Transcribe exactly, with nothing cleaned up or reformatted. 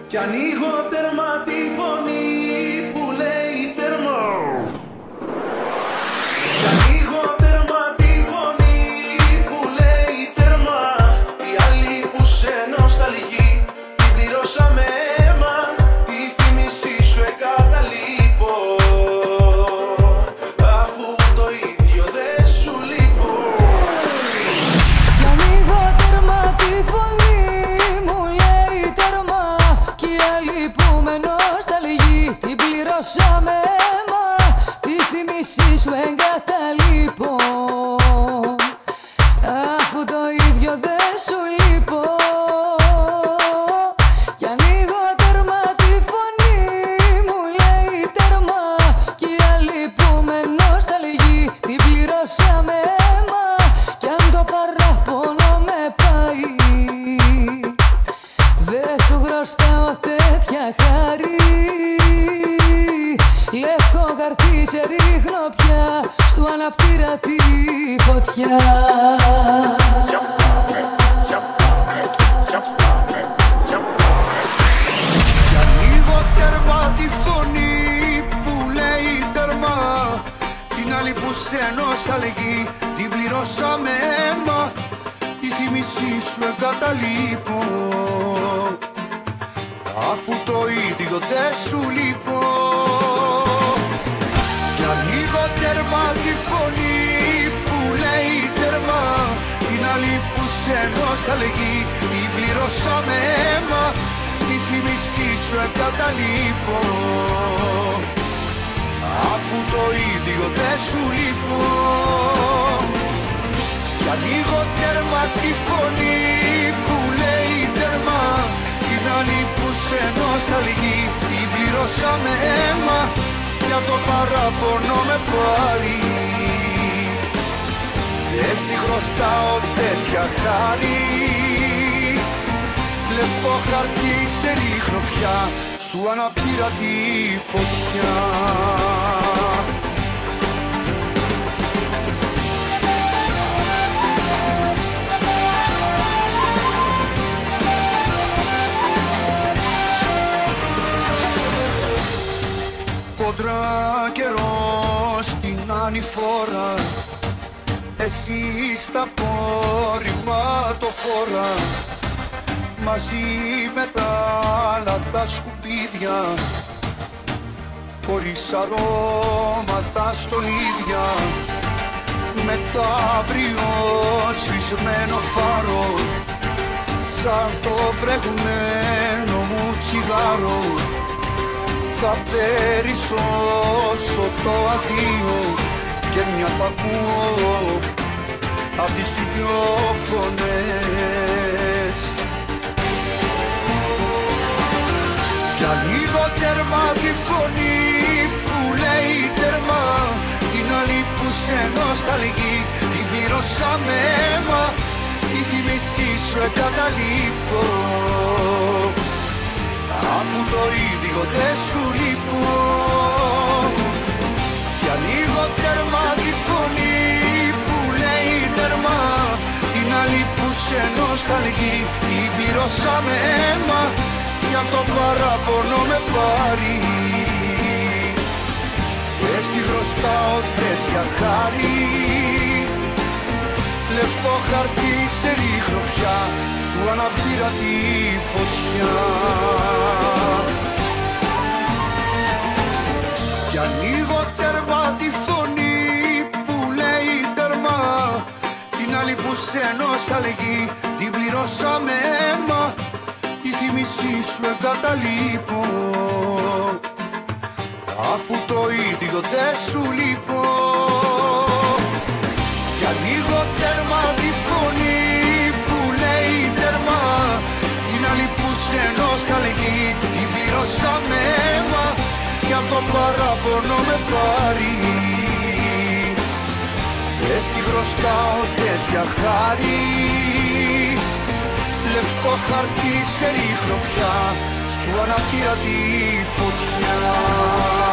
Κι ανοίγω τέρμα τη φωνή που λέει τέρμα. Κι ανοίγω τέρμα τη φωνή που λέει τέρμα. Οι άλλοι που σε νοσταλγεί την πληρώσαμε αίμα. Τη θύμηση σου εγκαταλείπω, αφού το ίδιο δεν σου λείπω. Κι ανοίγω τέρμα τη φωνή μου λέει τέρμα. Κι οι άλλοι που με νοσταλγεί την πληρώσαμε αίμα. Τη θύμηση σου εγκαταλείπω, αφού το ίδιο δεν σου λείπω. Κι ανοίγω τέρμα τη φωνή μου λέει τέρμα. Κι οι άλλοι που με νοσταλγεί την πληρώσαμε αίμα. Κι αν το παράπονο με πάει, δεν σου χρωστάω τέτοια χάρη. Λευκό χαρτί σε ρίχνω πια, στου αναπτήρα τη φωτιά. Κι ανοίγω τέρμα τη φωνή που λέει τέρμα. Την άλλη που σε νοσταλγεί την πληρώσαμε αίμα. Η θύμηση σου εγκαταλείπω, αφού το ίδιο δεν σου λείπω. Κι ανοίγω τέρμα τη φωνή που λέει τέρμα. Την άλλη που σε νοσταλγεί την πληρώσαμε αίμα. Τη θύμηση σου εγκαταλείπω, αφού το ίδιο δεν σου λείπω. Κι ανοίγω τέρμα τη φωνή που λέει τέρμα. Την άλλη που σε νοσταλγεί την πληρώσαμε αίμα. Για το παράπονο με πάρει, δεν στη χρωστάω τέτοια χάρη. Λευκό χαρτί σε ρίχνω πια, στου αναπτήρα τη φωτιά. Κοντρά καιρός την ανηφόρα, εσύ στα απορριμματοφόρα. Μαζί με τα άλλα τα σκουπίδια, χωρίς αρώματα στον ίδια. Με το αύριο σβησμένο φάρο, σαν το βρεγμένο μου τσιγάρο. Θα περισσώσω το αδείο και μια θα ακούω απ' τις δυο φωνές. Κι ανοίγω τέρμα τη φωνή που λέει τέρμα. Την άλλη που σε νοσταλγεί την πληρώσαμε αίμα. Η θύμηση σου εγκαταλείπω, αφού το ίδιο δεν σου λείπω. Κι ανοίγω τέρμα τη φωνή που λέει τέρμα. Την άλλη που σε νοσταλγεί την πληρώσαμε αίμα. Για το παράπονο με πάρει, δεν στη χρωστάω τέτοια χάρη. Λευκό χαρτί σε ρίχνω πια, στου αναπτήρα τη φωτιά. Κι ανοίγω τέρμα τη φωνή που λέει τέρμα. Την άλλη που σε νοσταλγεί την πληρώσαμε αίμα. Η θύμηση σου εγκαταλείπω, αφού το ίδιο δεν σου λείπω. Κι ανοίγω τέρμα τη φωνή που λέει τέρμα. Την άλλη που σε νοσταλγεί την πληρώσαμε αίμα. Για το παράπονο με πάρει, δεν στη χρωστάω τέτοια χάρη. Λευκό χαρτί σε ρίχνω πια, στου αναπτήρα τη φωτιά.